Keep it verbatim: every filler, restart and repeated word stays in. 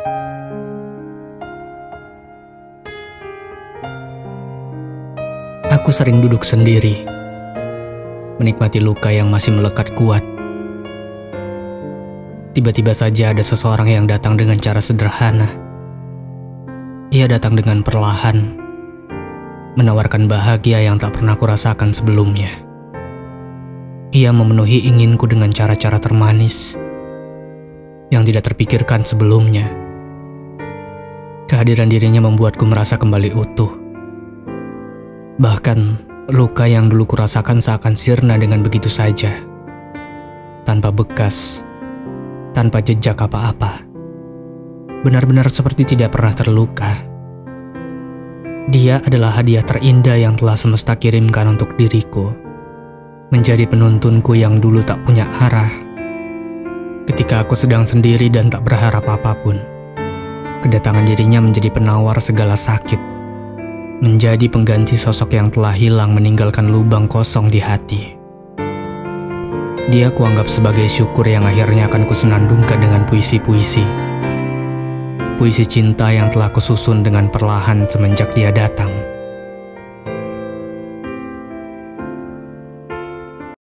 Aku sering duduk sendiri, menikmati luka yang masih melekat kuat. Tiba-tiba saja ada seseorang yang datang dengan cara sederhana. Ia datang dengan perlahan, menawarkan bahagia yang tak pernah kurasakan sebelumnya. Ia memenuhi inginku dengan cara-cara termanis yang tidak terpikirkan sebelumnya. Kehadiran dirinya membuatku merasa kembali utuh. Bahkan, luka yang dulu kurasakan seakan sirna dengan begitu saja, tanpa bekas, tanpa jejak apa-apa. Benar-benar seperti tidak pernah terluka. Dia adalah hadiah terindah yang telah semesta kirimkan untuk diriku, menjadi penuntunku yang dulu tak punya arah. Ketika aku sedang sendiri dan tak berharap apapun, kedatangan dirinya menjadi penawar segala sakit, menjadi pengganti sosok yang telah hilang meninggalkan lubang kosong di hati. Dia kuanggap sebagai syukur yang akhirnya akan kusenandungkan dengan puisi-puisi. Puisi cinta yang telah kususun dengan perlahan semenjak dia datang.